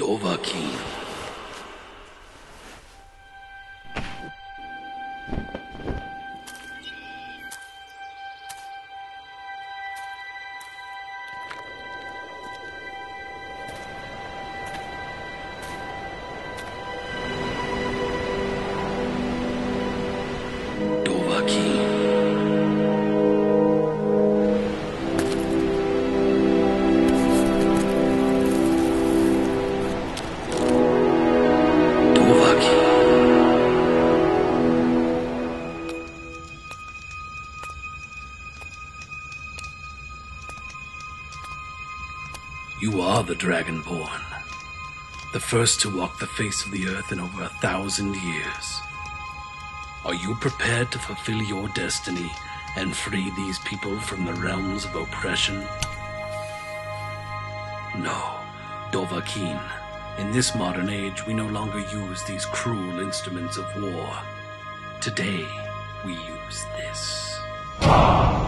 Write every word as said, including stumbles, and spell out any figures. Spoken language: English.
Dovahkiin. Dovahkiin. You are the Dragonborn, the first to walk the face of the earth in over a thousand years. Are you prepared to fulfill your destiny and free these people from the realms of oppression? No, Dovahkiin. In this modern age, we no longer use these cruel instruments of war. Today, we use this.